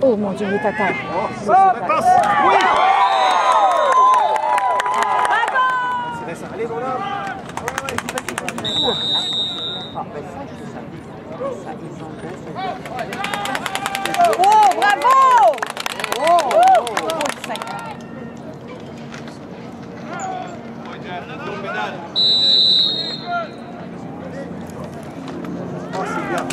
Oh mon Dieu, il est à terre. Ça passe! Oui! Allez, mon homme! Oh, bravo! Oh! C'est bien,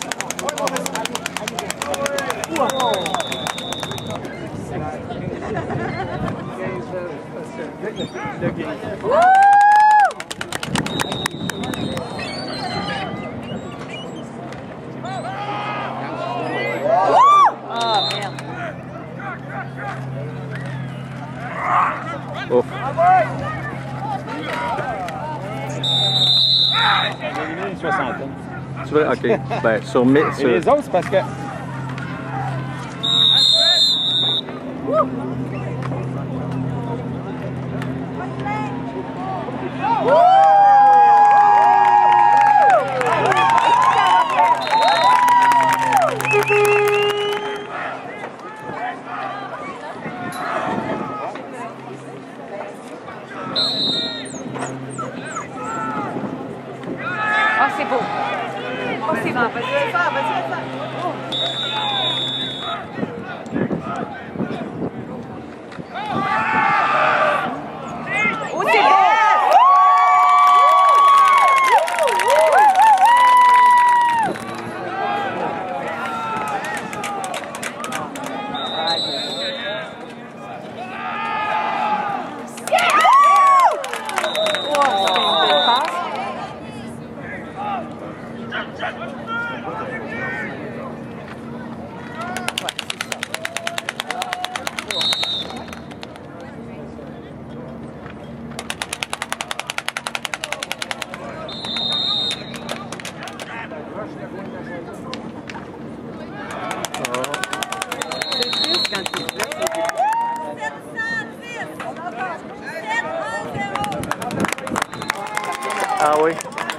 Ah, merde. Ouf. Une soixantaine. Tu veux? OK. Ben, sur mes... Et les autres, c'est parce que... Ah, c'est beau. Oh, c'est bon. Vas-y, vas-y. Oh, c'est bon. Ah oui.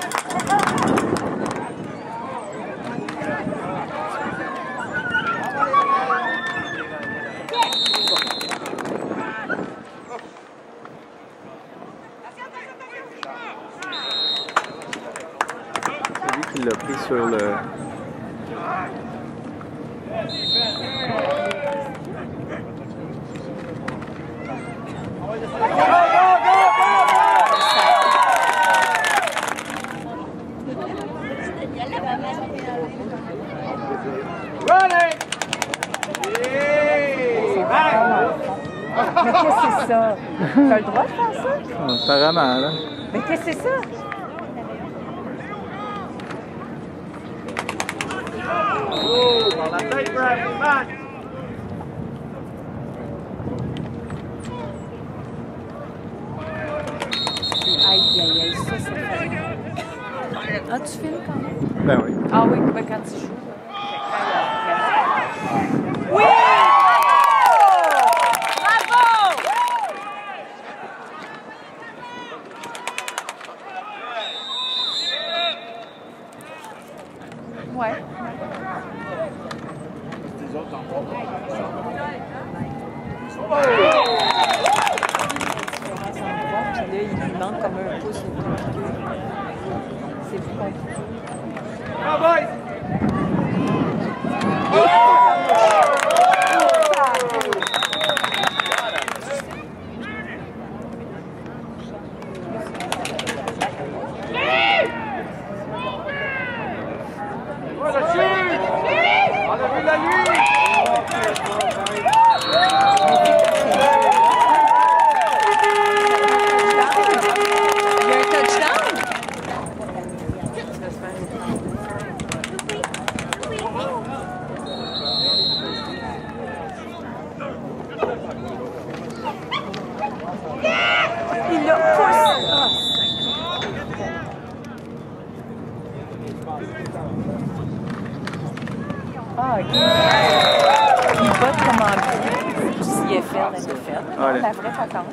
C'est lui qui l'a pris sur le... Mais qu'est-ce que c'est ça? T'as le droit de faire ça? Apparemment, là. Mais qu'est-ce que c'est ça? Oh, dans la tête, Brad! Back! Aïe, aïe, aïe, ça, c'est fait. Ah, tu filmes quand même? Ben oui. Ah oui, ben quand tu joues. Oui! Bravo! Ouais. Les autres encore. Puis là, il lui manque comme un pouce au bout. C'est plus compliqué. Ah, boys! Oh, la chute! Enlevez la nuit! Il y a un touchdown? Il l'a poussé. Ah, OK. Il vote comme en bleu. S'il est fait, on est fait. Ah, là. La vraie patente.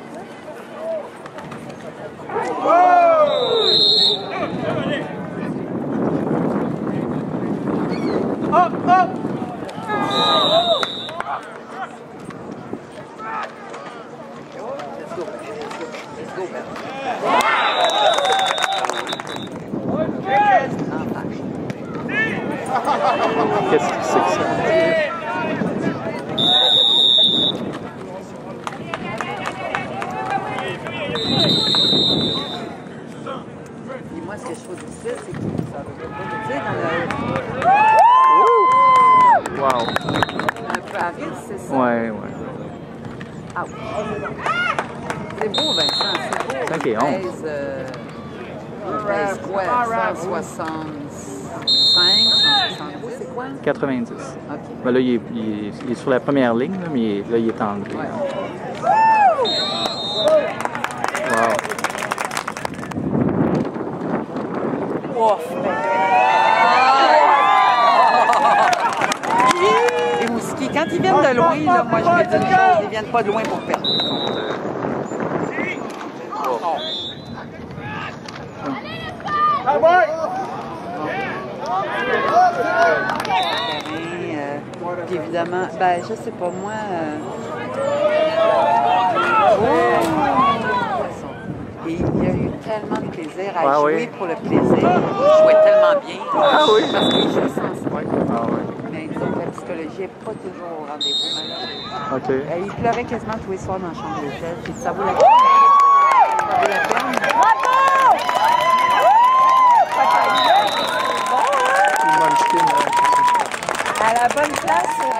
Hop, hop! Qu'est-ce que c'est que ça? Et moi, ce que je trouve difficile, c'est que ça veut pas dire dans le... Wow. Un peu aride, c'est ça? Ouais. Ah oui. C'est beau, Vincent, c'est beau. 5 et 11. Il pèse quoi? 165, 170, c'est quoi? 90. OK. Ben là, il est sur la première ligne, là, mais là, il est enlevé. Ouais. Wow. Ouf! Les moustiquaires, quand ils viennent de loin, là, moi je me dis une chose, ils viennent pas de loin pour perdre. Puis évidemment, ben je sais pas moi. Et il y a eu tellement de plaisir à jouer pour le plaisir. Il jouait tellement bien. Ah oui? Parce qu'il joue sans stress. Ah oui. Mais disons que la psychologie n'est pas toujours au rendez-vous, malheureusement. OK. Il pleurait quasiment tous les soirs dans la chambre d'hôtel. Puis ça vaut la peine. Ça vaut la peine. Une bonne skin, À la bonne place.